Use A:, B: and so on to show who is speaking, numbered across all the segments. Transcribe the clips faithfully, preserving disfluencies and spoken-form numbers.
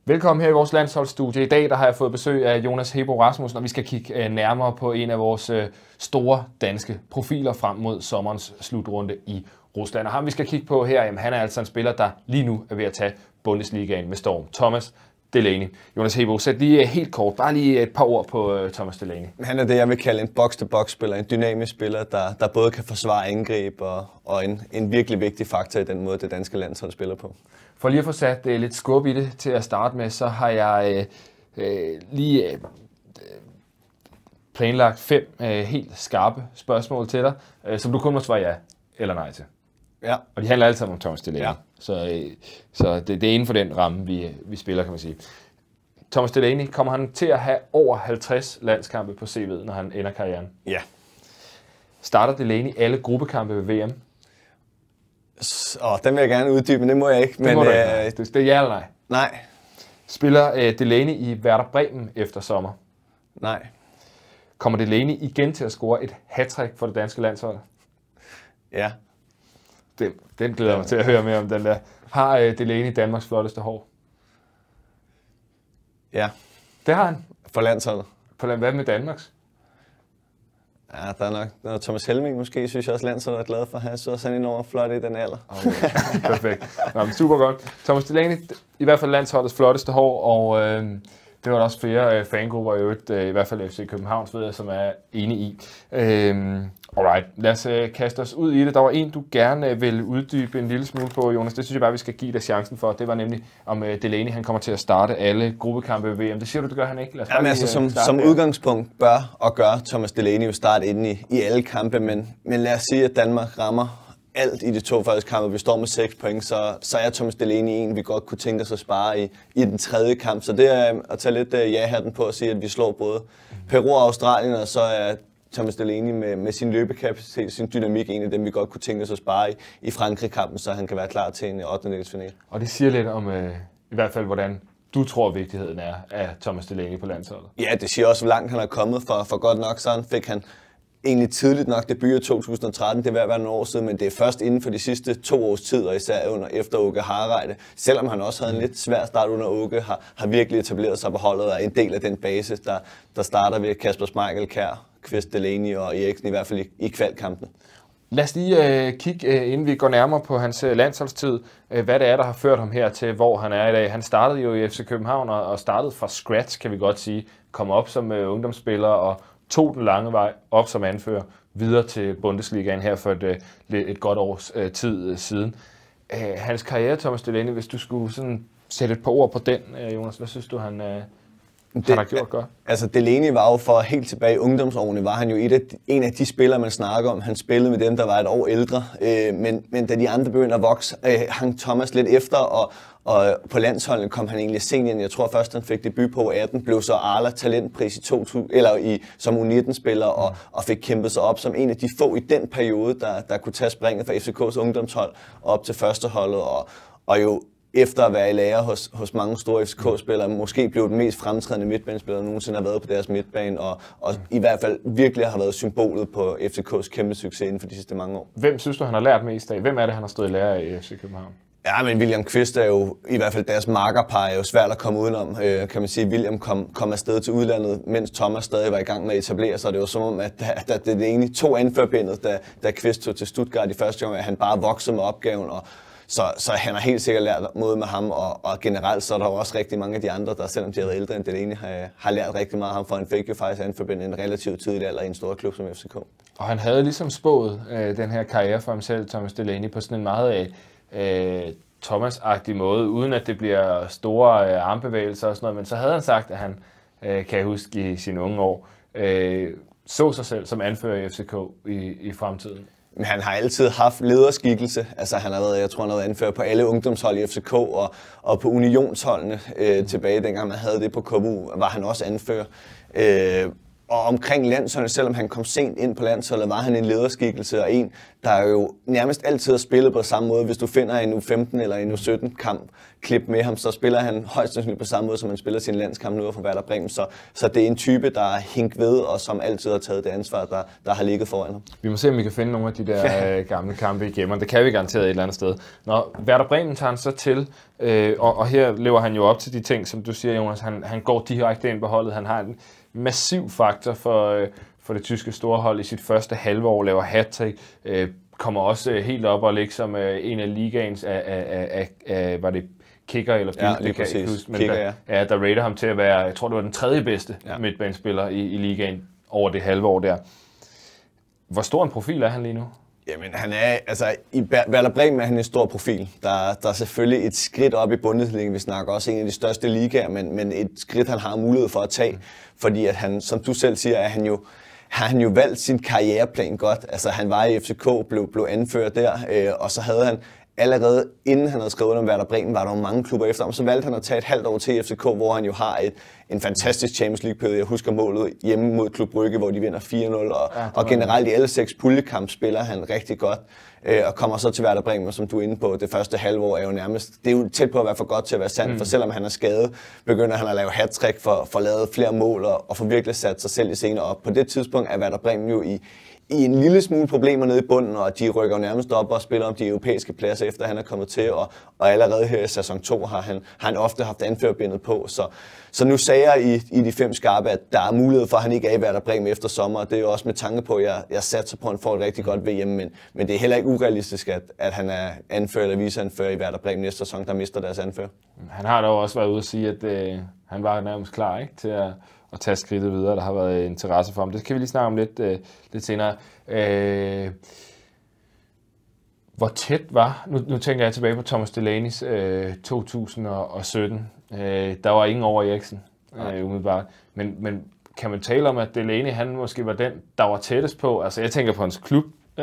A: Velkommen her i vores landsholdsstudie. I dag der har jeg fået besøg af Jonas Hebo Rasmussen, og vi skal kigge nærmere på en af vores store danske profiler frem mod sommerens slutrunde i Rusland. Og ham vi skal kigge på her, jamen, han er altså en spiller, der lige nu er ved at tage Bundesligaen med storm. Thomas Delaney. Jonas Hebo, sæt lige helt kort, bare lige et par ord på uh, Thomas Delaney.
B: Han er det, jeg vil kalde en box-to-box-spiller, en dynamisk spiller, der, der både kan forsvare angreb og, og en, en virkelig vigtig faktor i den måde, det danske landshold spiller på.
A: For lige at få sat uh, lidt skub i det til at starte med, så har jeg uh, uh, lige uh, planlagt fem uh, helt skarpe spørgsmål til dig, uh, som du kun må svare ja eller nej til.
B: Ja.
A: Og de handler alle sammen om Thomas Delaney.
B: Ja.
A: Så, øh, så det, det er inden for den ramme, vi, vi spiller, kan man sige. Thomas Delaney, kommer han til at have over halvtreds landskampe på C V'et, når han ender karrieren?
B: Ja.
A: Starter Delaney alle gruppekampe ved V M?
B: Åh, den vil jeg gerne uddybe, men det må jeg ikke.
A: Det
B: men,
A: må du
B: øh,
A: ikke. Det, det er ja eller nej?
B: Nej.
A: Spiller øh, Delaney i Werder Bremen efter sommer?
B: Nej.
A: Kommer Delaney igen til at score et hattrick for det danske landshold?
B: Ja.
A: Den, den glæder jeg mig til at høre mere om, den der. Har øh, Delaney Danmarks flotteste hår?
B: Ja.
A: Det har han.
B: For landsholdet?
A: På hvad med Danmarks?
B: Ja, der er nok der er Thomas Helming måske, synes jeg også landsholdet er glad for. Han så sådan en over flot i den alder.
A: Okay. Perfekt. Nå, men super godt. Thomas Delaney, i hvert fald landsholdets flotteste hår, og øh, det var der også flere øh, fangrupper i øvrigt, øh, i hvert fald F C Københavns, ved jeg, som er enige i. Øh, alright, lad os øh, kaste os ud i det. Der var en, du gerne øh, ville uddybe en lille smule på, Jonas. Det synes jeg bare, vi skal give dig chancen for. Det var nemlig, om øh, Delaney han kommer til at starte alle gruppekampe ved V M. Det siger du, det gør han ikke?
B: Jamen, lige, altså, som, som udgangspunkt bør og gør Thomas Delaney jo starte inde i, i alle kampe, men, men lad os sige, at Danmark rammer alt i de to første kampe. Vi står med seks point, så, så er Thomas Delaney en, vi godt kunne tænke os at spare i, i den tredje kamp. Så det er at tage lidt uh, ja-hatten på og sige, at vi slår både Peru og Australien, og så er Thomas Delaney med, med sin løbekapacitet, sin dynamik, en af dem, vi godt kunne tænke os at spare i, i Frankrig-kampen, så han kan være klar til en ottendedelsfinale.
A: Og det siger lidt om, øh, i hvert fald, hvordan du tror, vigtigheden er af Thomas Delaney på landsholdet.
B: Ja, det siger også, hvor langt han er kommet, for, for godt nok sådan fik han egentlig tidligt nok debut i to tusind og tretten, det er ved at være nogle år siden, men det er først inden for de sidste to års tid, og især under efter Åke Hareide, selvom han også havde en lidt svær start under Åke, har, har virkelig etableret sig på holdet og er en del af den base, der, der starter ved Kasper Schmeichel, Kjær, Kvist, Delaney og Eriksen, i hvert fald i, i kvalkampene.
A: Lad os lige øh, kigge, øh, inden vi går nærmere på hans øh, landsholdstid, øh, hvad det er, der har ført ham her til, hvor han er i dag. Han startede jo i F C København og, og startede fra scratch, kan vi godt sige. Kom op som øh, ungdomsspiller og tog den lange vej op som anfører videre til Bundesligaen her for et, et godt års øh, tid siden. Øh, hans karriere, Thomas Delaney, hvis du skulle sådan sætte et par ord på den, øh, Jonas, hvad synes du, han, øh, det, han har gjort godt?
B: Altså Delaney var jo for helt tilbage i ungdomsårene, var han jo et af, en af de spillere, man snakker om. Han spillede med dem, der var et år ældre, øh, men, men da de andre begyndte at vokse, øh, hang Thomas lidt efter, og Og på landsholdet kom han egentlig senior. Jeg tror først, han fik debut på atten, blev så Arla talentpris i to tusind, eller i, som U nitten-spiller, og, og fik kæmpet sig op som en af de få i den periode, der, der kunne tage springet fra F C K's ungdomshold op til førsteholdet. Og, og jo efter at være i lære hos, hos mange store F C K-spillere, måske blev den mest fremtrædende midtbanespiller, der nogensinde har været på deres midtbane, og, og i hvert fald virkelig har været symbolet på F C K's kæmpe succes inden for de sidste mange år.
A: Hvem synes du, han har lært mest af? Hvem er det, han har stået i lære af i F C København?
B: Ja, men William Kvist er jo, i hvert fald deres markerpar, er jo svært at komme udenom. Øh, kan man sige, William kom, kom afsted til udlandet, mens Thomas stadig var i gang med at etablere sig. Det var som om, at, at, at det egentlig tog anførbindet, da, da Kvist tog til Stuttgart i første gang, at han bare voksede med opgaven. Og så, så han har helt sikkert lært noget med ham, og, og generelt så er der jo også rigtig mange af de andre, der selvom de har været ældre end Delaney, har, har lært rigtig meget af ham, for han fik jo faktisk anførbindet en relativt tidlig alder i en stor klub som F C K. Og
A: han havde ligesom spået øh, den her karriere for ham selv, Thomas Delaney, på sådan en meget øh, Thomas-agtig måde, uden at det bliver store øh, armbevægelser og sådan noget, men så havde han sagt, at han, øh, kan jeg huske i sine unge år, øh, så sig selv som anfører i F C K i, i fremtiden.
B: Men han har altid haft lederskikkelse. Altså han har været, jeg tror han har været anfører på alle ungdomshold i F C K og, og på unionsholdene øh, tilbage, dengang man havde det på K U, var han også anfører. Øh, og omkring landsholdet, selvom han kom sent ind på landsholdet, var han en lederskikkelse og en, der jo nærmest altid har spillet på samme måde. Hvis du finder en U femten eller en U sytten kamp klip med ham, så spiller han højst sandsynligt på samme måde, som han spiller sin landskamp nu for Werder Bremen. Så, så det er en type, der er hængt ved, og som altid har taget det ansvar, der, der har ligget foran ham.
A: Vi må se, om vi kan finde nogle af de der gamle kampe i gemmerne. Det kan vi garanteret et eller andet sted. Når Werder Bremen tager han så til, øh, og, og her lever han jo op til de ting, som du siger, Jonas. Han, han går direkte ind på holdet. Han har en massiv faktor for, øh, for det tyske storhold i sit første halve år, laver hat-trick, øh, kommer også øh, helt op og ligger som øh, en af ligaens af, af, af, af var det kicker eller
B: ja, det kan jeg huske,
A: men kicker, der, ja. Ja, der rater ham til at være, jeg tror det var den tredje bedste ja. midtbanespiller i, i ligaen over det halve år der. Hvor stor en profil er han lige nu?
B: Jamen, han er, altså, i Werder Bremen er han en stor profil. Der, der er selvfølgelig et skridt op i Bundesliga. Vi snakker også en af de største ligaer, men, men et skridt, han har mulighed for at tage. Mm. Fordi at han, som du selv siger, er han jo, har han jo valgt sin karriereplan godt. Altså, han var i F C K, blev, blev anført der, øh, og så havde han allerede inden han havde skrevet under Werder Bremen, var der jo mange klubber efter ham. Så valgte han at tage et halvt år til i F C K, hvor han jo har et, en fantastisk Champions League-periode. Jeg husker målet hjemme mod Klub Brygge, hvor de vinder fire nul. Og, ja, og generelt i alle seks puljekamp spiller han rigtig godt. Øh, og kommer så til Werder Bremen, som du er inde på, det første halve år er jo nærmest, det er jo tæt på at være for godt til at være sandt, mm. for selvom han er skadet, begynder han at lave hat-trick for, for at lave flere mål og, og for virkelig sat sig selv i scenen op. På det tidspunkt er Werder Bremen jo i i en lille smule problemer nede i bunden, og de rykker nærmest op og spiller om de europæiske pladser, efter han er kommet til, og, og allerede her i sæson to har han, har han ofte haft anførerbindet på. Så, så nu sagde jeg i, i de fem skarpe, at der er mulighed for, at han ikke er i Werder Bremen efter sommer, og det er jo også med tanke på, at jeg, jeg satser på, at han får et rigtig godt V M, men, men det er heller ikke urealistisk, at, at han er anfører eller viceanfører i Werder Bremen næste sæson, der mister deres anfører.
A: Han har dog også været ude at sige, at øh, han var nærmest klar, ikke, til at og tage skridtet videre. Der har været interesse for ham. Det kan vi lige snakke om lidt, øh, lidt senere. Øh, hvor tæt var, nu, nu tænker jeg tilbage på Thomas Delaney's øh, to tusind og sytten. Øh, der var ingen over Eriksen, øh, umiddelbart. Men, men kan man tale om, at Delaney, han måske var den, der var tættest på? Altså jeg tænker på hans klub,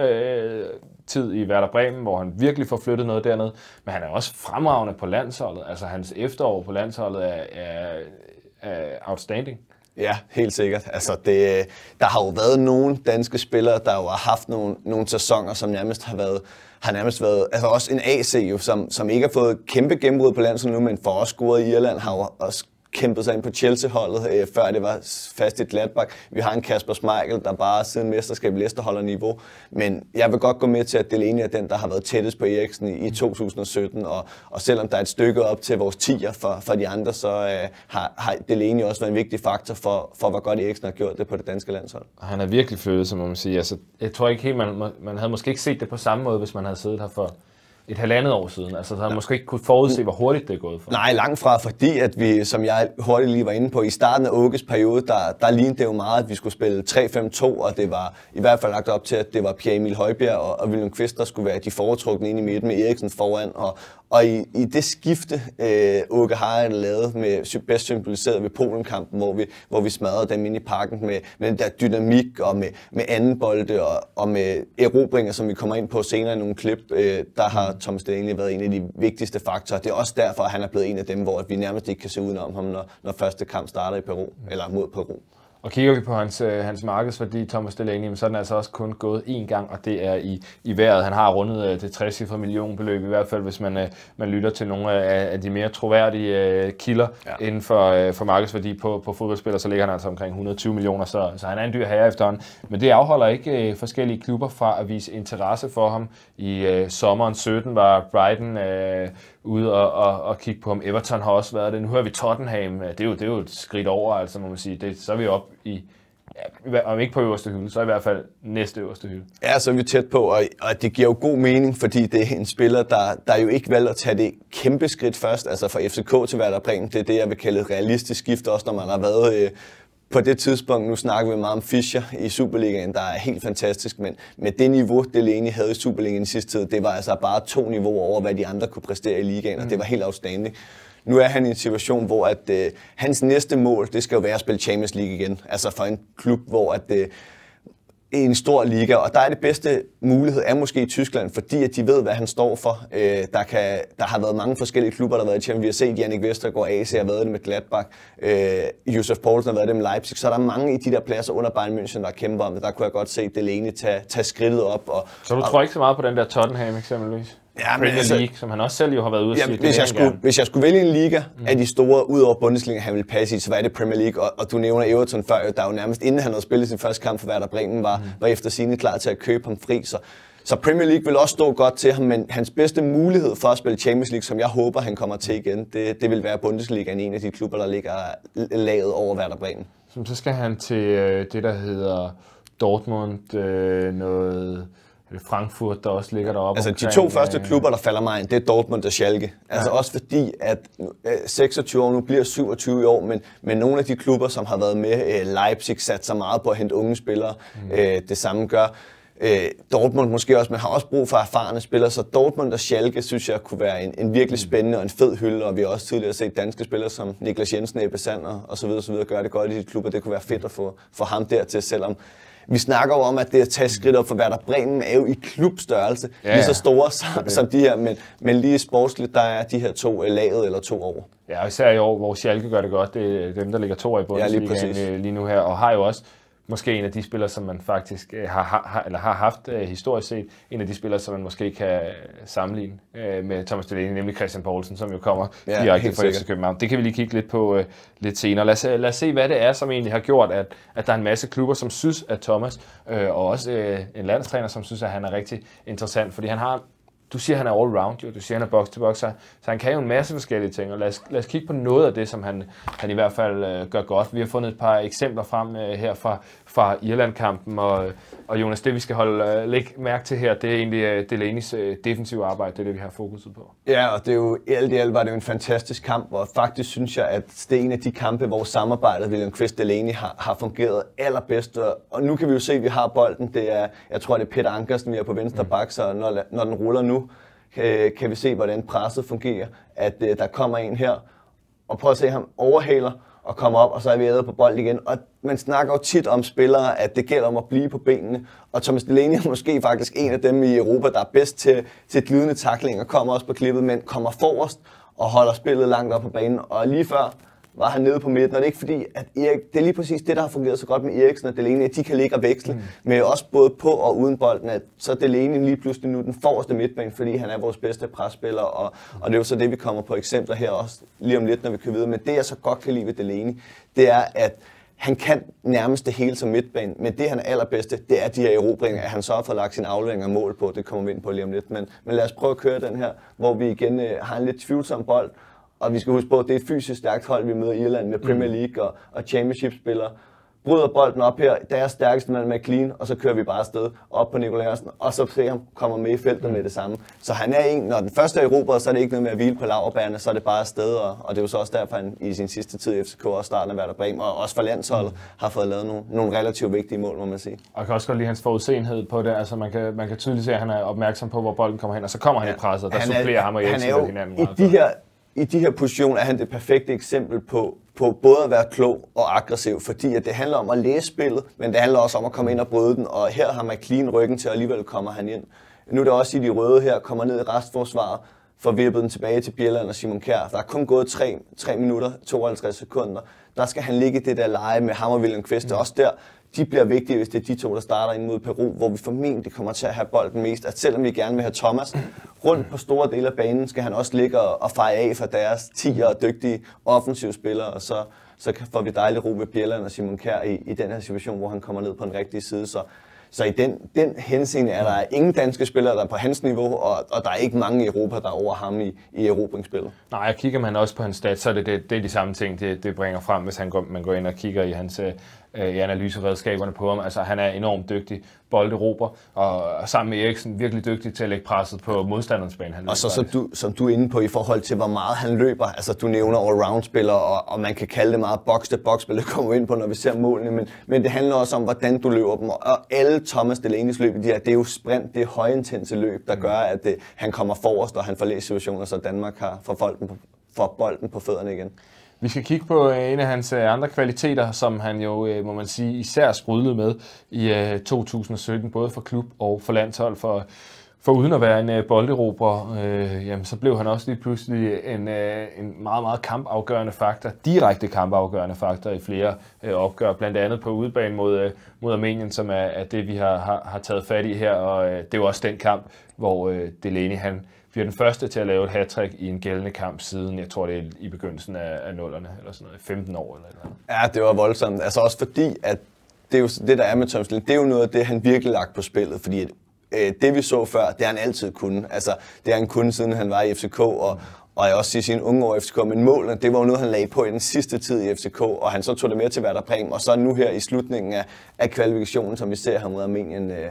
A: øh, tid i Werder Bremen, hvor han virkelig får flyttet noget dernede. Men han er også fremragende på landsholdet. Altså hans efterår på landsholdet er, er, er outstanding.
B: Ja, helt sikkert. Altså det, der har jo været nogle danske spillere, der jo har haft nogle, nogle sæsoner, som nærmest har været, har nærmest været, altså også en A C jo, som, som ikke har fået kæmpe gennembrud på landsholdet nu, men for også scoret i Irland, har jo også kæmpet sig ind på Chelsea-holdet, øh, før det var fast i Gladbach. Vi har en Kasper Schmeichel, der bare siden mesterskab Leicester holder niveau. Men jeg vil godt gå med til, at Delaney er den, der har været tættest på Eriksen i, i to tusind og sytten. Og, og selvom der er et stykke op til vores tier for, for de andre, så øh, har, har Delaney også været en vigtig faktor for, for, hvor godt Eriksen har gjort det på det danske landshold.
A: Han har virkelig flyttet, som man siger. Altså, jeg tror ikke helt, man, man havde måske ikke set det på samme måde, hvis man havde siddet her for et halvandet år siden. Altså, så havde man måske ikke kunne forudse, hvor hurtigt det er gået for.
B: Nej, langt fra, fordi at vi, som jeg hurtigt lige var inde på, i starten af Åkes periode, der, der lignede det jo meget, at vi skulle spille tre fem to, og det var i hvert fald lagt op til, at det var Pierre Emil Højbjerg og, og William Kvist, der skulle være de foretrukne inde i midten med Eriksen foran. Og, og i, i det skifte, øh, Åke har lavet, med bedst symboliseret ved Polen-kampen, hvor vi, hvor vi smadrede dem ind i parken med, med den der dynamik og med, med anden bolde og, og med erobringer, som vi kommer ind på senere i nogle klip, øh, der har Thomas Delaney været en af de vigtigste faktorer. Det er også derfor, at han er blevet en af dem, hvor vi nærmest ikke kan se udenom ham, når, når første kamp starter i Peru, eller mod Peru.
A: Og kigger vi på hans, hans markedsværdi, Thomas Delaney, så er den altså også kun gået én gang, og det er i, i vejret. Han har rundet det trecifrede millionbeløb, i hvert fald hvis man, man lytter til nogle af, af de mere troværdige kilder ja. inden for, for markedsværdi på, på fodboldspillere, så ligger han altså omkring hundrede og tyve millioner, så, så han er en dyr herre efterhånden. Men det afholder ikke forskellige klubber fra at vise interesse for ham. I uh, sommeren sytten var Brighton uh, ude og, og, og kigge på ham. Everton har også været det. Nu hører vi Tottenham. Det er jo, det er jo et skridt over, altså må man sige. Det, så er vi op i, ja, om ikke på øverste hylde, så i hvert fald næste øverste hylde.
B: Ja, så er vi tæt på, og, og det giver jo god mening, fordi det er en spiller, der, der jo ikke valgte at tage det kæmpe skridt først, altså fra F C K til Werder Bremen. Det er det, jeg vil kalde et realistisk skift, også når man har været øh, på det tidspunkt. Nu snakker vi meget om Fischer i Superligaen, der er helt fantastisk, men med det niveau, Delaney havde i Superligaen i sidste tid, det var altså bare to niveauer over, hvad de andre kunne præstere i ligaen, og det var helt outstanding. Nu er han i en situation, hvor at, øh, hans næste mål, det skal jo være at spille Champions League igen. Altså for en klub, hvor at, øh, i en stor liga, og der er det bedste mulighed er måske i Tyskland, fordi at de ved, hvad han står for. Øh, der, kan, der har været mange forskellige klubber, der har været i Champions. Vi har set Jannik Vestergaard, A C har været det med Gladbach, øh, Josef Poulsen har været det med Leipzig, så der er mange i de der pladser under Bayern München, der kæmper om det. Der kunne jeg godt se Delaney tage, tage skridtet op. Og,
A: så du
B: og,
A: tror ikke så meget på den der Tottenham eksempelvis?
B: Ja,
A: Premier
B: altså,
A: League, som han også selv jo har været ude at sige.
B: Hvis jeg, skulle, hvis jeg skulle vælge en liga mm. af de store, ud over Bundesliga, han ville passe i, så var det Premier League. Og, og du nævner Everton før, der jo nærmest inden han havde spillet sin første kamp for Werder Bremen, var, mm. var efter sigende klar til at købe ham fri. Så, så Premier League vil også stå godt til ham, men hans bedste mulighed for at spille Champions League, som jeg håber, han kommer til igen, det, det vil være Bundesliga, en af de klubber, der ligger laget over Werder Bremen.
A: Så skal han til øh, det, der hedder Dortmund, øh, noget... Frankfurt, der også ligger deroppe.
B: Altså
A: omkring,
B: de to første klubber, der falder mig ind, det er Dortmund og Schalke. Altså ja. Også fordi, at seksogtyve år nu bliver syvogtyve i år, men, men nogle af de klubber, som har været med, Leipzig satte sig meget på at hente unge spillere. Mm. Det samme gør Dortmund måske også, men har også brug for erfarne spillere. Så Dortmund og Schalke, synes jeg, kunne være en, en virkelig spændende og en fed hylde. Og vi har også tidligere set danske spillere som Niklas Jensen, Ebbe Sander og så videre, så videre gøre det godt i de klubber. Det kunne være fedt at få, få ham dertil, selvom vi snakker jo om, at det at tage skridt op for Werder Bremen er jo i klubstørrelse, ja, lige så store som, som de her, men, men lige sportsligt, der er de her to laget eller to over.
A: Ja, især i år, hvor Schalke gør det godt, det er dem, der ligger to i Bundesligaen ja, lige, lige nu her, og har jo også måske en af de spillere, som man faktisk har, har, eller har haft uh, historisk set, en af de spillere, som man måske kan sammenligne uh, med Thomas Delaney, nemlig Christian Poulsen, som jo kommer ja, direkte fra F C København. Det kan vi lige kigge lidt på uh, lidt senere. Lad os, lad os se, hvad det er, som egentlig har gjort, at, at der er en masse klubber, som synes, at Thomas, uh, og også uh, en landstræner, som synes, at han er rigtig interessant, fordi han har Du siger, han er all-round, jo. Du siger, han er box-to-box, så han kan jo en masse forskellige ting, og lad os, lad os kigge på noget af det, som han, han i hvert fald øh, gør godt. Vi har fundet et par eksempler frem øh, her fra, fra Irland-kampen, og, og Jonas, det vi skal holde øh, lægge mærke til her, det er egentlig øh, Delaneys øh, defensive arbejde, det er det, vi har fokuset på.
B: Ja, og det er jo, alt i alt var det jo en fantastisk kamp, og faktisk synes jeg, at det er en af de kampe, hvor samarbejdet William Chris Delaney har, har fungeret allerbedst, og nu kan vi jo se, at vi har bolden. Det er, jeg tror, det er Peter Ankersen, vi er på venstre bak, så når, når den ruller nu, Kan, kan vi se, hvordan presset fungerer, at uh, der kommer en her, og prøv at se ham overhaler og kommer op, og så er vi æder på bold igen. Og man snakker jo tit om spillere, at det gælder om at blive på benene, og Thomas Delaney er måske faktisk en af dem i Europa, der er bedst til, til glidende tackling og kommer også på klippet, men kommer forrest og holder spillet langt op på banen. Og lige før var han nede på midten, og det er ikke fordi, at Erik, det er lige præcis det, der har fungeret så godt med Eriksen og Delaney, at de kan ligge og veksle, mm. med også både på og uden bolden, at så Delaney lige pludselig nu den forreste midtbane, fordi han er vores bedste presspiller, og, og det er jo så det, vi kommer på eksempler her også lige om lidt, når vi kan vide. Men det, jeg så godt kan lide ved Delaney, det er, at han kan nærmest det hele som midtbane, men det han er allerbedste, det er de her erobringer, at han så har fået lagt sin aflevering og mål på, det kommer vi ind på lige om lidt. Men, men lad os prøve at køre den her, hvor vi igen øh, har en lidt tvivlsom bold. Og vi skal huske på, at det er et fysisk stærkt hold, vi møder i Irland med Premier League og, og Championship-spillere. Bryder bolden op her, deres stærkeste mand med McLean, og så kører vi bare afsted op på Nikolaj Jørgensen, og så ser ham kommer med i feltet med det samme. Så han er en, når den første er erobret, så er det ikke noget med at hvile på laurbærrene, så er det bare afsted, og, og det er jo så også derfor, han i sin sidste tid i F C K og starten af Werder Bremen, og også for landsholdet, har fået lavet nogle, nogle relativt vigtige mål, må man sige.
A: Og jeg kan også godt lide hans forudsenhed på det, altså man kan, man kan tydeligt se, at han er opmærksom på, hvor bolden kommer hen, og så kommer han ja, i presset, der supplerer ham og Eriksen med hinanden.
B: I de her I de her positioner er han det perfekte eksempel på, på både at være klog og aggressiv, fordi at det handler om at læse spillet, men det handler også om at komme ind og bryde den, og her har man clean ryggen til, og alligevel kommer han ind. Nu er det også i de røde her, kommer ned i restforsvaret, får vippet den tilbage til Bjelland og Simon Kjær. Der er kun gået tre minutter, tooghalvtreds sekunder. Der skal han ligge i det der leje med ham og William Kvist, og også der, de bliver vigtige, hvis det er de to, der starter ind mod Peru, hvor vi formentlig kommer til at have bolden mest. At selvom vi gerne vil have Thomas rundt på store dele af banen, skal han også ligge og feje af for deres tiere og dygtige offensive spillere, og så, så får vi dejligt ro ved Bjelland og Simon Kjær i, i den her situation, hvor han kommer ned på den rigtige side. Så, så i den, den henseende er der ingen danske spillere, der er på hans niveau, og, og der er ikke mange i Europa, der er over ham i, i erobringsspillet.
A: Nej, jeg kigger man også på hans stats, så er det, det, det er de samme ting, det, det bringer frem, hvis han går, man går ind og kigger i hans i analyseredskaberne på ham. Altså, han er enormt dygtig bolderober, og, og sammen med Eriksen virkelig dygtig til at lægge presset på modstanderens bane.
B: Og så som du, som du er inde på i forhold til, hvor meget han løber. Altså, du nævner all-round-spillere, og, og man kan kalde det meget box-to-box-spil, det kommer vi ind på, når vi ser målene, men, men det handler også om, hvordan du løber dem. Og alle Thomas Delaneys løb i de her, det er jo sprint, det er højintense løb, der gør, at det, han kommer forrest, og han får læst situationer, så Danmark har for bolden på, for bolden på fødderne igen.
A: Vi skal kigge på en af hans andre kvaliteter, som han jo, må man sige, især sprudlede med i to tusind og sytten, både for klub og for landshold. For, for uden at være en bolderobrer, øh, jamen, så blev han også lige pludselig en, en meget, meget kampafgørende faktor, direkte kampafgørende faktor i flere øh, opgør, blandt andet på udebane mod, mod Armenien, som er, er det, vi har, har, har taget fat i her. Og øh, det er jo også den kamp, hvor øh, Delaney, han bliver den første til at lave et hattrick i en gældende kamp siden, jeg tror det er i begyndelsen af, af nullerne, eller sådan noget, femten år eller noget.
B: Ja, det var voldsomt. Altså også fordi, at det, er jo, det der er med Thomas Delaney, det er jo noget af det, han virkelig lagt på spillet, fordi at, øh, det vi så før, det har han altid kunne. Altså, det har han kun siden han var i F C K, og, og jeg også sige sine unge år i F C K, men målene, det var jo noget, han lagde på i den sidste tid i F C K, og han så tog det med til Werder Bremen, og så nu her i slutningen af, af kvalifikationen, som vi ser her mod Armenien, øh,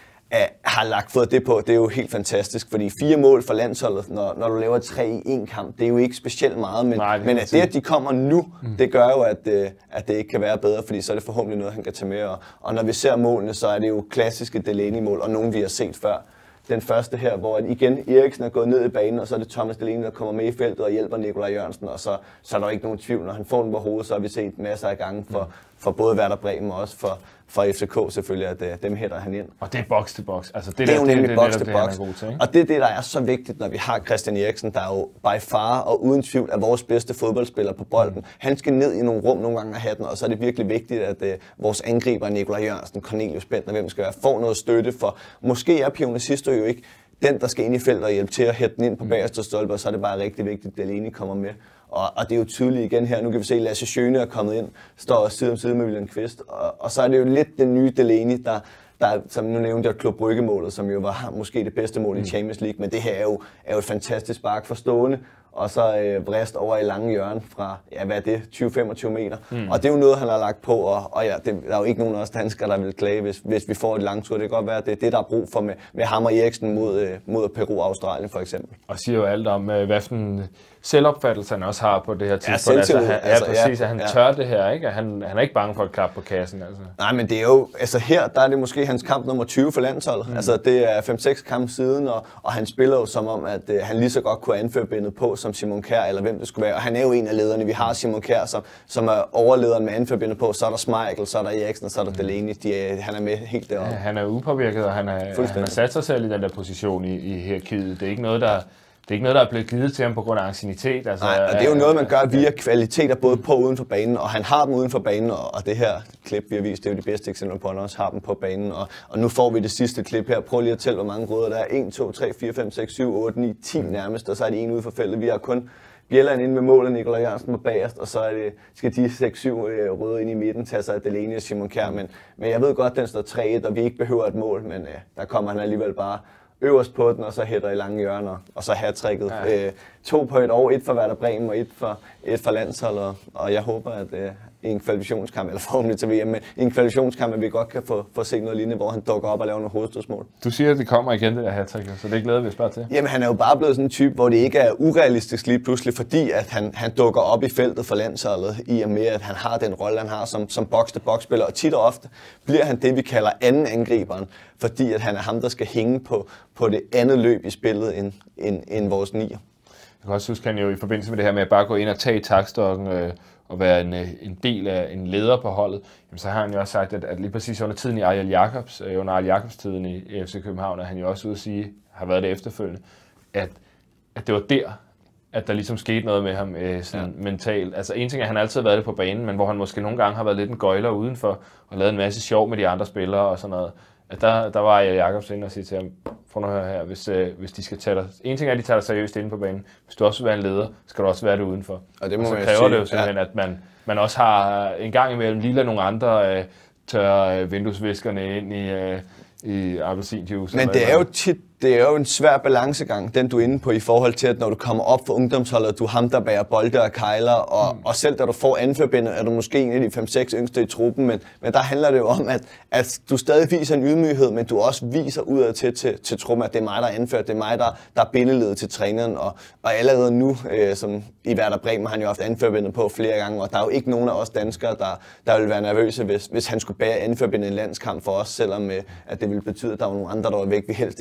B: har lagt fået det på. Det er jo helt fantastisk, fordi fire mål for landsholdet, når, når du laver tre i en kamp, det er jo ikke specielt meget, men, Nej, det men at det, at de kommer nu, mm. det gør jo, at, at det ikke kan være bedre, fordi så er det forhåbentlig noget, han kan tage med. Og, og når vi ser målene, så er det jo klassiske Delaney-mål, og nogle vi har set før. Den første her, hvor igen Eriksen er gået ned i banen, og så er det Thomas Delaney, der kommer med i feltet og hjælper Nikolaj Jørgensen, og så, så er der ikke nogen tvivl. Når han får den på hovedet, så har vi set masser af gange for, for både Werder Bremen og også for, for F C K selvfølgelig, at uh, dem hætter han ind.
A: Og det er box til box. Altså, det,
B: det er
A: der,
B: jo nemlig
A: det,
B: box
A: det,
B: til
A: det,
B: box. Og det er det, der er så vigtigt, når vi har Christian Eriksen, der er jo by far og uden tvivl er vores bedste fodboldspiller på bolden. Mm. Han skal ned i nogle rum nogle gange af hatten, og så er det virkelig vigtigt, at uh, vores angriber, Nikolaj Jørgensen, Cornelius Bentner, hvem skal være, får noget støtte, for måske er Pione Sisto jo ikke den, der skal ind i feltet og hjælpe til at hætte den ind på bagerste stolpe, og så er det bare rigtig vigtigt, at Delaney kommer med. Og, og det er jo tydeligt igen her. Nu kan vi se, at Lasse Schöne er kommet ind, står side om side med William Kvist. Og, og så er det jo lidt den nye Delaney, der, der som nu nævnte jeg, Klub Brygge-målet, som jo var måske det bedste mål i Champions League. Men det her er jo, er jo et fantastisk spark for stående. Og så øh, vrist over i lange hjørne fra, ja, hvad er det, tyve til femogtyve meter. Mm. Og det er jo noget, han har lagt på, og, og ja, det, der er jo ikke nogen af os danskere, der vil klage, hvis, hvis vi får et langt tur. Det kan godt være, at det er det, der er brug for med, med ham og Eriksen mod, øh, mod Peru og Australien for eksempel.
A: Og siger jo alt om, øh, hvad for en selvopfattelse han også har på det her tidspunkt.
B: Ja,
A: altså, han,
B: altså,
A: ja, præcis, at han ja. tør det her, ikke? Han, han er ikke bange for at klappe på kassen. Altså.
B: Nej, men det er jo, altså her, der er det måske hans kamp nummer tyve for landsholdet. Mm. Altså det er fem seks kampe siden, og, og han spiller jo som om, at øh, han lige så godt kunne anføre bindet på som Simon Kjær, eller hvem det skulle være. Og han er jo en af lederne. Vi har Simon Kjær, som, som er overlederen med anførbindet på. Så er der Schmeichel, så er der Eriksen, og så er der Delaney. De er, han er med helt deroppe.
A: Ja, han er upåvirket, og han, er, han har sat sig selv i den der position i, i hierarkiet. Det er ikke noget, der... Det er ikke noget, der er blevet givet til ham på grund af anciennitet. Altså,
B: Nej, og det er jo noget, man gør via kvaliteter, både på og uden for banen, og han har dem uden for banen, og det her klip, vi har vist, det er jo de bedste eksempler på, at han også har dem på banen. Og, og nu får vi det sidste klip her. Prøv lige at tælle, hvor mange rødder der er. en, to, tre, fire, fem, seks, syv, otte, ni, ti nærmest, og så er de en ude for feltet. Vi har kun Bjelland inde med målet, Nikolaj Jørgensen på bagerst, og så er det, skal de seks syv røde ind i midten, tage sig af Delaney og Simon Kjær. Men, men jeg ved godt, at den står tre et, og vi ikke behøver et mål, men øh, der kommer han alligevel bare øverst på den, og så hætter i lange hjørner, og så hattricket. Ja. Øh, to på et år, et for Werder Bremen og et for, et for landsholdet, og jeg håber, at øh, i en kvalifikationskamp, eller forhåbentlig til V M, men i en kvalifikationskamp, at vi godt kan få, få set noget lignende, hvor han dukker op og laver nogle hovedstødsmål.
A: Du siger, at det kommer igen, det der hattrick, så det glæder vi os bare til.
B: Jamen, han er jo bare blevet sådan en type, hvor det ikke er urealistisk lige pludselig, fordi at han, han dukker op i feltet for landsholdet, i og med, at han har den rolle, han har som, som box-to-box-spiller, og tit og ofte bliver han det, vi kalder anden angriberen, fordi at han er ham, der skal hænge på, på det andet løb i spillet end, end, end vores nier.
A: Jeg kan også huske, han jo i forbindelse med det her med at bare gå ind og tage i taktstokken øh, og være en, en del af en leder på holdet, jamen, så har han jo også sagt, at, at lige præcis under tiden i Ariel Jacobs, øh, under Ariel Jacobs-tiden i, i F C København, er han jo også ude at sige, har været det efterfølgende, at, at det var der, at der ligesom skete noget med ham øh, sådan ja. mentalt. Altså en ting er, at han altid har været det på banen, men hvor han måske nogle gange har været lidt en gøjler udenfor og lavet en masse sjov med de andre spillere og sådan noget. At der, der var Ariel Jacobs inde og sige til ham, prøv nu at høre her, hvis, øh, hvis de skal tage dig... En ting er, at de tager dig seriøst inde på banen. Hvis du også vil være en leder, skal du også være det udenfor. Og, det må og så kræver sige. det jo simpelthen, ja. at man, man også har en gang imellem lige nogle andre øh, tørre øh, vinduesviskerne ind i, øh, i appelsinjuice.
B: Men det er jo tit, det er jo en svær balancegang, den du er inde på, i forhold til, at når du kommer op for ungdomsholdet, du er ham, der bærer bolde og kejler, og, mm. og selv da du får anførbindet, er du måske en af de fem seks yngste i truppen, men, men der handler det jo om, at, at du stadig viser en ydmyghed, men du også viser udad til, til, til truppen, at det er mig, der er anført, det er mig, der, der er bindeledet til træneren, og, og allerede nu, øh, som i Werder Bremen, har han jo haft anførbindet på flere gange, og der er jo ikke nogen af os danskere, der, der vil være nervøse, hvis, hvis han skulle bære anførbindet i en landskamp for os, selvom øh, at det ville betyde, at der var nogle andre, der var væk, vi helst ikke vil have.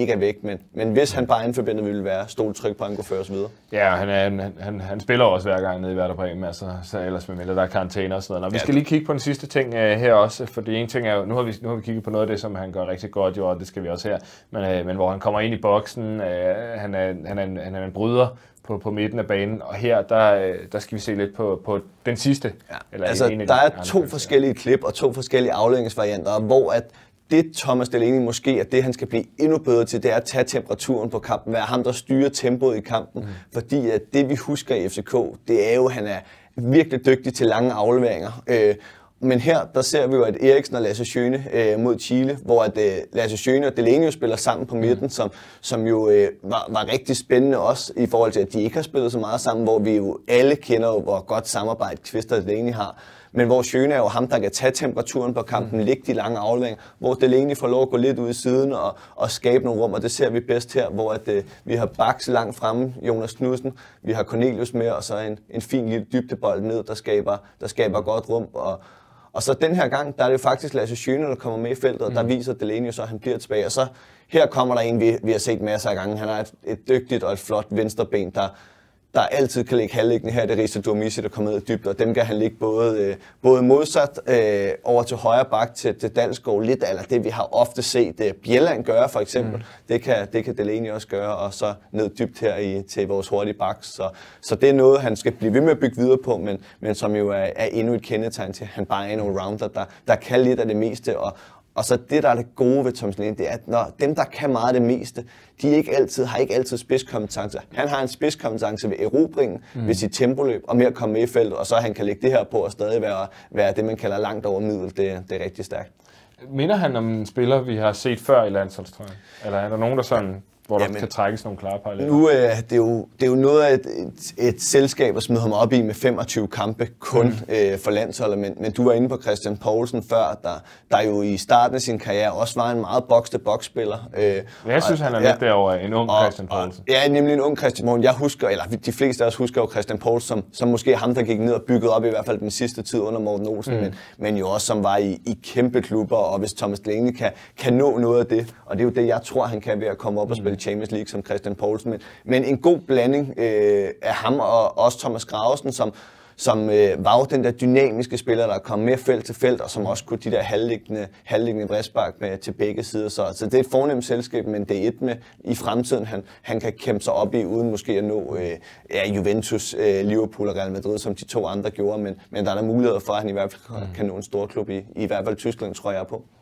B: ikke er væk, men, men hvis han bare indforbindet ville være stort tryk på, at han kunne føres videre.
A: Ja, han, er, han, han, han spiller også hver gang nede i Werder Bremen, altså, så ellers med mindre der er karantæne og sådan noget. Nå, vi skal lige kigge på den sidste ting uh, her også, for det ene ting er jo, nu har, vi, nu har vi kigget på noget af det, som han gør rigtig godt, jo, og det skal vi også her, men, uh, men hvor han kommer ind i boksen, uh, han, er, han, er en, han er en bryder på, på midten af banen, og her, der, der skal vi se lidt på, på den sidste.
B: Ja,
A: eller
B: altså,
A: en, en
B: der
A: de
B: er to forskellige klip og to forskellige afledningsvarianter, hvor at det Thomas Delaney måske er det, han skal blive endnu bedre til, det er at tage temperaturen på kampen, være ham, der styrer tempoet i kampen, mm. fordi at det vi husker i F C K, det er jo, at han er virkelig dygtig til lange afleveringer. Øh, men her, der ser vi jo, at Eriksen og Lasse Schöne øh, mod Chile, hvor at øh, Lasse Schöne og Delaney spiller sammen på midten, mm. som, som jo øh, var, var rigtig spændende også i forhold til, at de ikke har spillet så meget sammen, hvor vi jo alle kender jo, hvor godt samarbejde Kvist og Delaney har. Men hvor Schöne er jo ham, der kan tage temperaturen på kampen, mm. ligge de lange afleveringer, hvor Delaney får lov at gå lidt ud i siden og, og skabe nogle rum, og det ser vi bedst her, hvor at, øh, vi har Baks langt fremme, Jonas Knudsen, vi har Cornelius med, og så en, en fin lille dybdebold ned, der skaber, der skaber godt rum. Og, og så den her gang, der er det jo faktisk Lasse Schöne, der kommer med i feltet, og der mm. viser Delaney så, at han bliver tilbage. Og så her kommer der en, vi, vi har set masser af gange. Han har et, et dygtigt og et flot venstreben, der der altid kan ligge halvliggende her, det er Risa Duomissi, der kommer ned i dybden, og dem kan han ligge både, øh, både modsat øh, over til højre bak til, til Dalsgaard, lidt eller det vi har ofte set øh, Bjelland gøre for eksempel, mm. det, kan, det kan Delaney også gøre, og så ned dybt her i, til vores hurtige baks, så, så det er noget, han skal blive ved med at bygge videre på, men, men som jo er, er endnu et kendetegn til, at han bare er en all-rounder, der, der kan lidt af det meste, og Og så det, der er det gode ved Thomas Delaney, det er, at når dem, der kan meget af det meste, de ikke altid, har ikke altid spidskompetence. Han har en spidskompetence ved erobringen, mm. ved sit tempoløb, og med at komme med i feltet, og så han kan lægge det her på og stadig være, være det, man kalder langt over middel. Det, det er rigtig stærkt.
A: Minder han om en spiller, vi har set før i landsholdstrøjen? Eller er der nogen, der sådan... hvor der
B: Jamen,
A: kan trækkes nogle klare paralleller?
B: Nu øh, det er jo, det er jo noget af et, et, et selskab at smide ham op i med femogtyve kampe kun mm. øh, for landsholdet, men, men du var inde på Christian Poulsen før, der, der jo i starten af sin karriere også var en meget box-to-box-spiller. Øh,
A: jeg synes, og, han er lidt ja, derovre, en ung og, Christian Poulsen.
B: Ja, nemlig en ung Christian Poulsen. Jeg husker, eller de fleste af os husker jo Christian Poulsen, som, som måske ham, der gik ned og byggede op i hvert fald den sidste tid under Morten Olsen, mm. men, men jo også som var i, i kæmpe klubber, og hvis Thomas Delaney kan, kan nå noget af det, og det er jo det, jeg tror, han kan ved at komme op og spille Champions League som Christian Poulsen, men, men en god blanding øh, af ham og også Thomas Gravesen, som, som øh, var jo den der dynamiske spiller, der kom mere felt til felt, og som også kunne de der halvliggende, halvliggende bræspark med til begge sider. Så, så det er et fornemt selskab, men det er et med i fremtiden, han, han kan kæmpe sig op i, uden måske at nå øh, ja, Juventus, øh, Liverpool og Real Madrid, som de to andre gjorde, men, men der er der muligheder for, at han i hvert fald kan, kan nå en stor klub i, i hvert fald Tyskland, tror jeg på.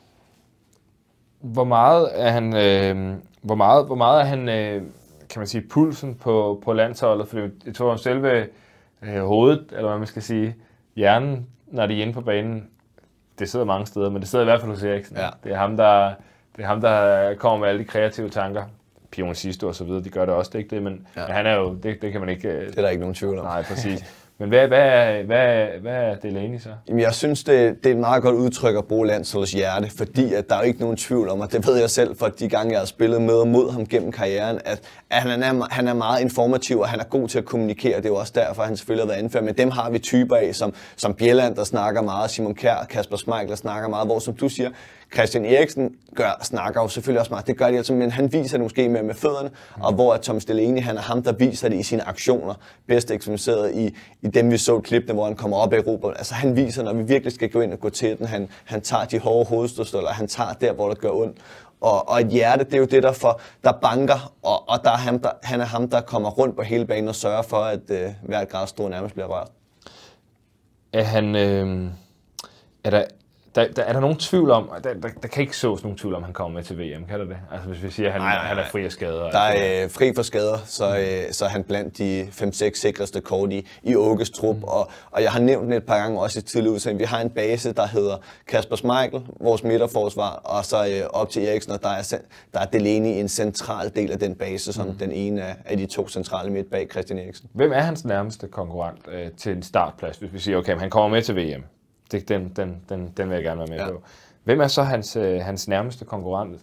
A: Hvor meget er han, øh, hvor meget, hvor meget er han, øh, kan man sige, pulsen på, på landsholdet? For jeg tror, selve øh, hovedet, eller hvad man skal sige, hjernen, når de er inde på banen, det sidder mange steder, men det sidder i hvert fald hos Eriksen. Ja. Det er ham, der, det er ham, der kommer med alle de kreative tanker. Pion Sisto og så videre, de gør det også, det er ikke det, men, ja. men han er jo, det, det kan man ikke...
B: Det er der ikke nogen tvivl om.
A: Nej, præcis. Men hvad, hvad, er, hvad, hvad er Delaney så?
B: Jamen, jeg synes, det, det er et meget godt udtryk at bruge landsholdets hjerte, fordi at der er jo ikke nogen tvivl om, og det ved jeg selv for de gange, jeg har spillet med og mod ham gennem karrieren, at, at han, er, han er meget informativ, og han er god til at kommunikere. Det er jo også derfor, at han selvfølgelig har været anført. Men dem har vi typer af, som, som Bjelland, der snakker meget, Simon Kjær, Kasper Schmeichel, der snakker meget, hvor som du siger, Christian Eriksen gør, snakker jo selvfølgelig også meget, det gør de altså, men han viser det måske mere med fødderne, mm. og hvor at Thomas Delaney, han er ham, der viser det i sine aktioner, bedst eksemplificeret i, i dem, vi så klippene, hvor han kommer op af Europa. Altså han viser, når vi virkelig skal gå ind og gå til den, han, han tager de hårde hovedstødstøller, han tager der, hvor det gør ondt. Og, og et hjerte, det er jo det, der, for, der banker, og, og der er ham, der, han er ham, der kommer rundt på hele banen og sørger for, at øh, hvert græsstrå nærmest bliver rørt.
A: Er han... Øh, er der... Der, der, er der nogen tvivl om, der, der, der kan ikke sås nogen tvivl om, han kommer med til V M, kan der det? Altså hvis vi siger, at han, nej, nej, han er fri af skader.
B: Der er øh, fri for skader, så, øh, så er han blandt de fem seks sikreste kort i, i Åkes trup. Mm. Og, og jeg har nævnt det et par gange også i tidligere udsendelse. Vi har en base, der hedder Kasper Schmeichel, vores midterforsvar, og så øh, op til Eriksen, og der er, der er Delaney en central del af den base, som mm. den ene af, af de to centrale midt bag Christian Eriksen.
A: Hvem er hans nærmeste konkurrent øh, til en startplads, hvis vi siger, okay, han kommer med til V M? Det, den, den, den, den vil jeg gerne være med ja. på. Hvem er så hans, øh, hans nærmeste konkurrent?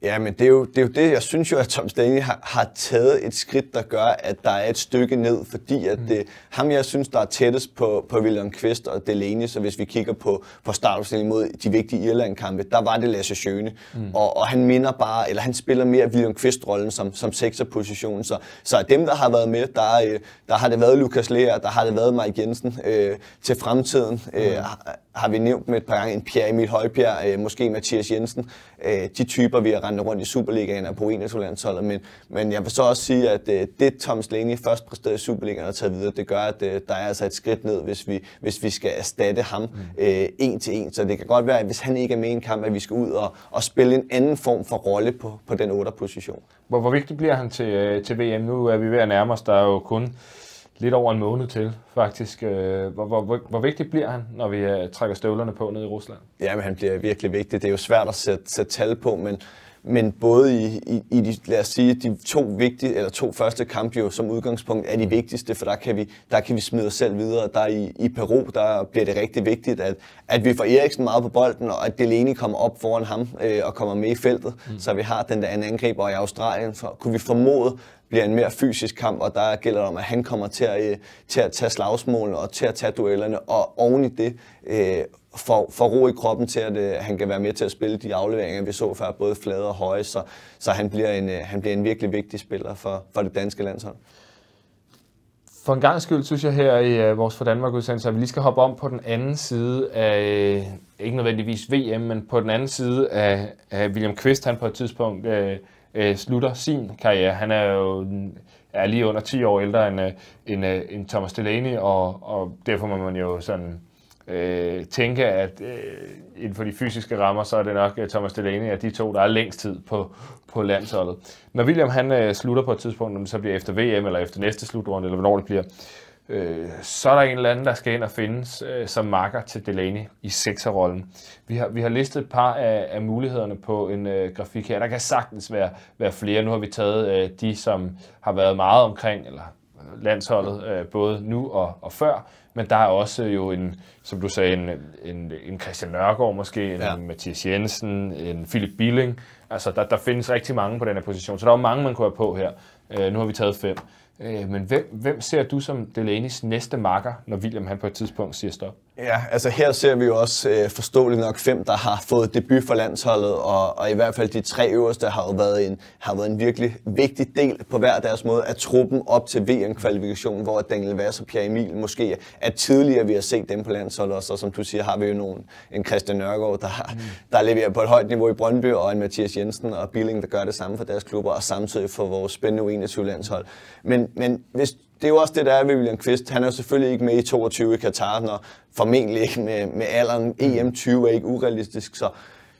B: Ja, men det er, jo, det er jo det, jeg synes jo, at Tom Delaney har, har taget et skridt, der gør, at der er et stykke ned, fordi at det, ham, jeg synes, der er tættest på, på William Kvist og Delaney, så hvis vi kigger på, på startopstillingen mod de vigtige Irland-kampe, der var det Lasse Schöne, mm. og, og han minder bare, eller han spiller mere William Kvist-rollen som, som sekserposition, så, så af dem, der har været med, der, der har det været Lukas Lea, der har det været Mike Jensen øh, til fremtiden, mm. øh, har vi nævnt med et par gange en Pierre Emil Højbjerg, øh, måske Mathias Jensen, øh, de typer, vi har rendt rundt i Superligaen og på enogtyve-landsholdet, men, men jeg vil så også sige, at øh, det Tom Delaney først præsterede i Superligaen og taget videre, det gør, at øh, der er altså et skridt ned, hvis vi, hvis vi skal erstatte ham øh, en til en. Så det kan godt være, at hvis han ikke er med i en kamp, at vi skal ud og, og spille en anden form for rolle på, på den otter position.
A: Hvor, hvor vigtigt bliver han til, til V M? Nu er vi ved at nærme os, der er jo kun lidt over en måned til, faktisk. Hvor, hvor, hvor, hvor vigtigt bliver han, når vi uh, trækker støvlerne på ned i Rusland?
B: Ja, men han bliver virkelig vigtig. Det er jo svært at sætte, sætte tal på, men, men både i, i, i de, lad os sige, de to vigtige, eller to første kampe jo som udgangspunkt er de vigtigste, for der kan vi, der kan vi smide os selv videre. Der i, i Peru, der bliver det rigtig vigtigt, at, at vi får Eriksen meget på bolden, og at Delaney kommer op foran ham øh, og kommer med i feltet, mm. så vi har den der anden angriber. Og i Australien, så kunne vi formode, bliver en mere fysisk kamp, og der gælder det om, at han kommer til at, til at tage slagsmålene og til at tage duellerne, og oven i det øh, får, får ro i kroppen til, at øh, han kan være med til at spille de afleveringer, vi så før, både flade og høje, så, så han, bliver en, øh, han bliver en virkelig vigtig spiller for, for det danske landshold.
A: For en gang skyld synes jeg her i uh, vores For Danmark-udsendelse, at vi lige skal hoppe om på den anden side af, uh, ikke nødvendigvis V M, men på den anden side af, af William Kvist, han på et tidspunkt uh, uh, slutter sin karriere. Han er jo er lige under ti år ældre end, uh, end, uh, end Thomas Delaney, og, og derfor må man jo sådan uh, tænke, at uh, inden for de fysiske rammer, så er det nok uh, Thomas Delaney af de to, der er længst tid på, på landsholdet. Når William han uh, slutter på et tidspunkt, om det så bliver efter V M eller efter næste slutrunde, eller hvornår det bliver, øh, så er der en eller anden, der skal ind og findes øh, som makker til Delaney i sekserrollen. Vi har, vi har listet et par af, af mulighederne på en øh, grafik her. Der kan sagtens være, være flere. Nu har vi taget øh, de, som har været meget omkring, eller landsholdet, øh, både nu og, og før, men der er også jo en, som du sagde, en, en, en Christian Nørgaard måske, en ja. Mathias Jensen, en Philip Billing. Altså, der, der findes rigtig mange på den her position, så der er jo mange, man kunne have på her. Øh, nu har vi taget fem. Øh, men hvem, hvem ser du som Delaneys næste makker, når William han på et tidspunkt siger stop?
B: Ja, altså her ser vi jo også øh, forståeligt nok fem, der har fået debut for landsholdet, og, og i hvert fald de tre øverste har jo været en, har været en virkelig vigtig del på hver deres måde af truppen op til V M-kvalifikationen, hvor Daniel Vass og Pierre Emil måske er tidligere, vi har set dem på landsholdet, og så som du siger, har vi jo nogen, en Christian Nørgaard, der, mm. der leverer på et højt niveau i Brøndby, og en Mathias Jensen og Billing, der gør det samme for deres klubber, og samtidig for vores spændende U enogtyve-landshold. Men, men hvis det er jo også det, der er ved William Kvist. Han er jo selvfølgelig ikke med i toogtyve i Katar, når formentlig ikke med, med alderen. E M tyve er ikke urealistisk, så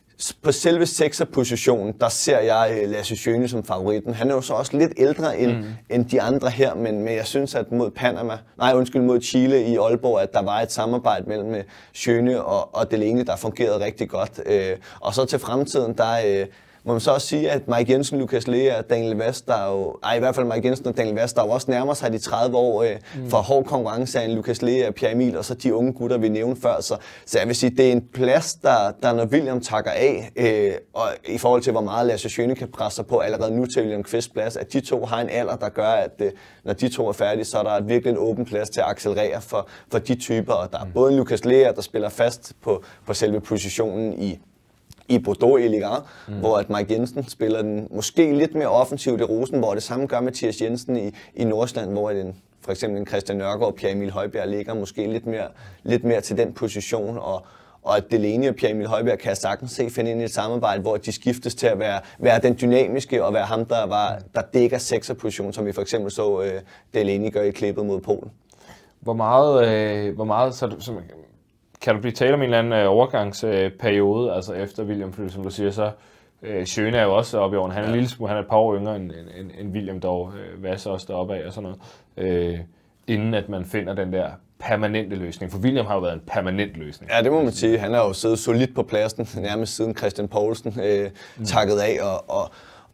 B: på selve sekserpositionen, der ser jeg Lasse Schöne som favoritten. Han er jo så også lidt ældre end, mm. end de andre her, men, men jeg synes, at mod Panama, nej undskyld, mod Chile i Aalborg, at der var et samarbejde mellem Schöne og, og Delaney, der fungerede rigtig godt. Øh, og så til fremtiden, der øh, må man så også sige, at Mike Jensen, Lukas Lea og Daniel Vass, der jo, ej, i hvert fald Mike Jensen og Daniel Vass, der jo også nærmer sig de tredive år øh, mm. for hård konkurrence af en Lukas Lea og Pierre Emil, og så de unge gutter, vi nævnte før. Så, så jeg vil sige, det er en plads, der, der når William takker af, øh, og i forhold til, hvor meget Lasse Schöne kan presse sig på allerede nu til William Kvists plads, at de to har en alder, der gør, at øh, når de to er færdige, så er der virkelig en åben plads til at accelerere for, for de typer. Og der er både en Lukas Lea, der spiller fast på, på selve positionen i i Bordeaux i Liga, mm. hvor at Mike Jensen spiller den måske lidt mere offensivt i Rosenborg. Det samme gør Mathias Jensen i, i Nordsjælland, hvor den, for eksempel en Christian Nørgaard og Pierre Emil Højbjerg ligger måske lidt mere, lidt mere til den position. Og, og at Delaney og Pierre Emil Højbjerg kan sagtens se finde ind i et samarbejde, hvor de skiftes til at være, være den dynamiske og være ham, der, var, der dækker sekserposition, som vi for eksempel så uh, Delaney gør i klippet mod Polen.
A: Hvor meget, øh, hvor meget så, så kan du blive tale om en eller anden øh, overgangsperiode, altså efter William, fordi som du siger, så øh, Schöne er jo også oppe i årene. Han er ja. en lille smule, han er et par år yngre end, end, end William dog, øh, Vass også deroppe af og sådan noget, øh, inden at man finder den der permanente løsning. For William har jo været en permanent løsning.
B: Ja, det må man sige. Han har jo siddet solidt på pladsen, nærmest siden Christian Poulsen øh, mm. takket af, og, og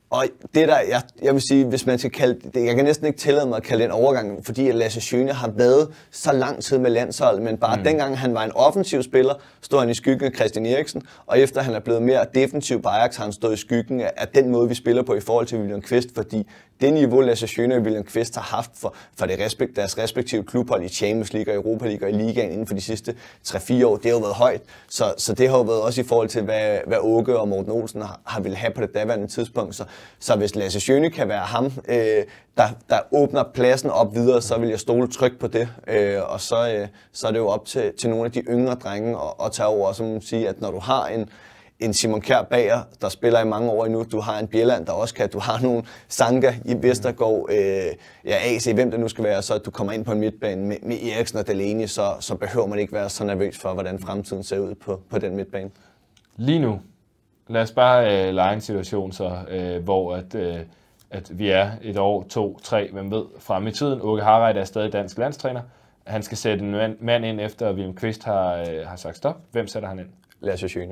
B: Og det der, jeg, jeg vil sige, hvis man skal kalde det, jeg kan næsten ikke tillade mig at kalde det en overgang, fordi Lasse Schöne har været så lang tid med landsholdet, men bare mm. dengang han var en offensiv spiller, stod han i skyggen af Christian Eriksen, og efter han er blevet mere defensiv på Ajax, har han stået i skyggen af den måde, vi spiller på i forhold til William Kvist, fordi det niveau, Lasse Schöne og William Kvist har haft for, for det respekt, deres respektive klubhold i Champions League og Europa League og i ligaen inden for de sidste tre fire år, det har jo været højt. Så, så det har jo været også i forhold til, hvad, hvad Åke og Morten Olsen har, har ville have på det daværende tidspunkt. Så, så hvis Lasse Schöne kan være ham, øh, der, der åbner pladsen op videre, så vil jeg stole tryk på det. Øh, og så, øh, så er det jo op til, til nogle af de yngre drenge at, at tage over. Og så må man sige, at når du har en en Simon Kjær bager, der spiller i mange år endnu. Du har en Bjelland, der også kan. Du har nogle Sanka i Vestergaard, øh, ja, A C, hvem det nu skal være, så du kommer ind på en midtbane med, med Eriksen og Delaney, så, så behøver man ikke være så nervøs for, hvordan fremtiden ser ud på, på den midtbane.
A: Lige nu, lad os bare øh, lege en situation, så, øh, hvor at, øh, at vi er et år, to, tre, hvem ved, frem i tiden. Åke Hareide er stadig dansk landstræner. Han skal sætte en mand ind, efter William Kvist har, øh, har sagt stop. Hvem sætter han ind?
B: Lasse Schöne.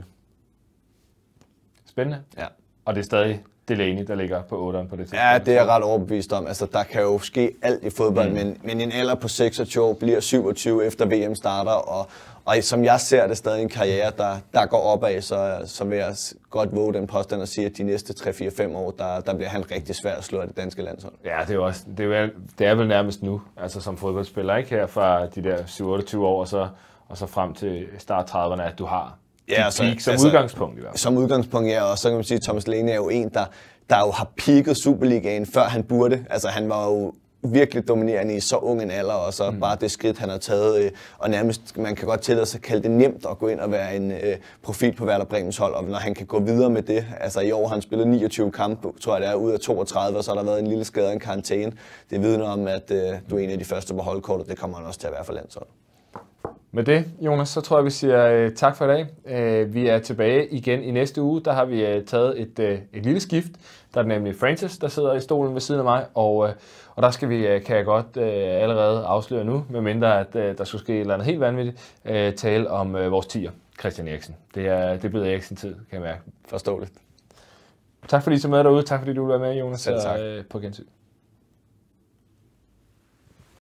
A: Spændende.
B: Ja.
A: Og det er stadig Delaney, der ligger på otteren på det tidspunkt.
B: Ja, det er jeg ret overbevist om. Altså, der kan jo ske alt i fodbold, mm. men, men en alder på seksogtyve år bliver syvogtyve efter V M starter, og, og som jeg ser det stadig en karriere, der, der går opad, så, så vil jeg godt våge den påstand og sige, at de næste tre, fire, fem år, der, der bliver han rigtig svær at slå af det danske landshold.
A: Ja, det er, også, det, er vel, det er vel nærmest nu, altså som fodboldspiller, ikke her fra de der syv otteogtyve år, og så, og så frem til start trediverne, at du har
B: ja, altså,
A: peak som
B: altså,
A: udgangspunkt i hvert fald.
B: Som udgangspunkt, ja, og så kan man sige, at Thomas Lehne er jo en, der, der jo har peaket Superligaen, før han burde. Altså han var jo virkelig dominerende i så ung en alder, og så mm. bare det skridt, han har taget, øh, og nærmest, man kan godt tillade sig at kalde det nemt at gå ind og være en øh, profil på Werder Bremens hold, og når han kan gå videre med det, altså i år har han spillet niogtyve kampe, tror jeg det er, ud af toogtredive, og så har der været en lille skade, en karantæne. Det vidner om, at øh, du er en af de første på holdkortet, det kommer han også til at være for landsholdet.
A: Med det, Jonas, så tror jeg, vi siger uh, tak for i dag. Uh, vi er tilbage igen i næste uge. Der har vi uh, taget et, uh, et lille skift. Der er nemlig Francis, der sidder i stolen ved siden af mig. Og, uh, og der skal vi, uh, kan jeg godt uh, allerede afsløre nu, medmindre at uh, der skulle ske et eller andet helt vanvittigt, uh, tale om uh, vores tier, Christian Eriksen. Det er, det er blevet Eriksen tid, kan jeg mærke.
B: Forståeligt.
A: Tak fordi I så med derude. Tak fordi du var med, Jonas.
B: Selv tak.
A: Og, uh, på gensyn.